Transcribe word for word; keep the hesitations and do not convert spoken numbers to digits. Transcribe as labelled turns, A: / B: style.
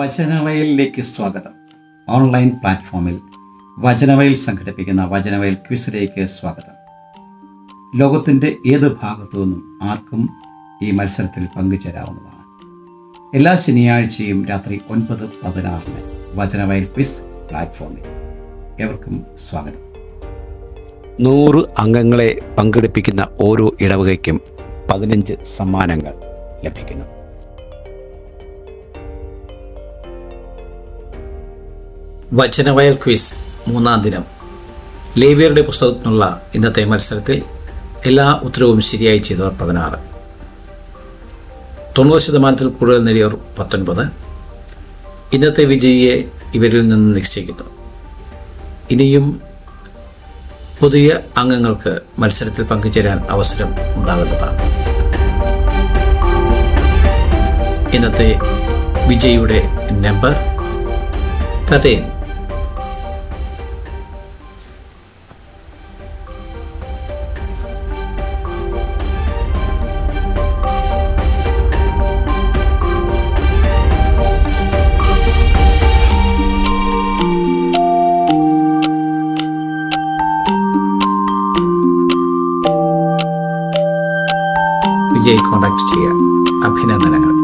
A: വചനവയലിലേക്ക് സ്വാഗതം. ഓൺലൈൻ പ്ലാറ്റ്ഫോമിൽ വചനവയൽ സംഘടിപ്പിക്കുന്ന വചനവയൽ ക്വിസിലേക്ക് സ്വാഗതം. ലോകത്തിൻ്റെ ഏത് ഭാഗത്തു നിന്നും ആർക്കും ഈ മത്സരത്തിൽ പങ്കുചേരാവുന്നതാണ്. എല്ലാ ശനിയാഴ്ചയും രാത്രി ഒൻപത് പതിനാറിന് വചനവയൽ ക്വിസ് പ്ലാറ്റ്ഫോമിൽ ഏവർക്കും സ്വാഗതം.
B: നൂറ് അംഗങ്ങളെ പങ്കെടുപ്പിക്കുന്ന ഓരോ ഇടവകയ്ക്കും പതിനഞ്ച് സമ്മാനങ്ങൾ ലഭിക്കുന്നു.
C: വചനവയൽ ക്വിസ് മൂന്നാം ദിനം. ലേവ്യരുടെ പുസ്തകത്തിനുള്ള ഇന്നത്തെ മത്സരത്തിൽ എല്ലാ ഉത്തരവും ശരിയായി ചെയ്തവർ പതിനാറ്, തൊണ്ണൂറ് ശതമാനത്തിൽ കൂടുതൽ നേടിയവർ പത്തൊൻപത്. ഇന്നത്തെ വിജയിയെ ഇവരിൽ നിന്ന് നിശ്ചയിക്കുന്നു. ഇനിയും പുതിയ അംഗങ്ങൾക്ക് മത്സരത്തിൽ പങ്കുചേരാൻ അവസരം ഉണ്ടാകുന്നതാണ്. ഇന്നത്തെ വിജയിയുടെ നമ്പർ തേർട്ടീൻ. വിജയ് കോൺടാക്ട് ചെയ്യുക. അഭിനന്ദനങ്ങൾ.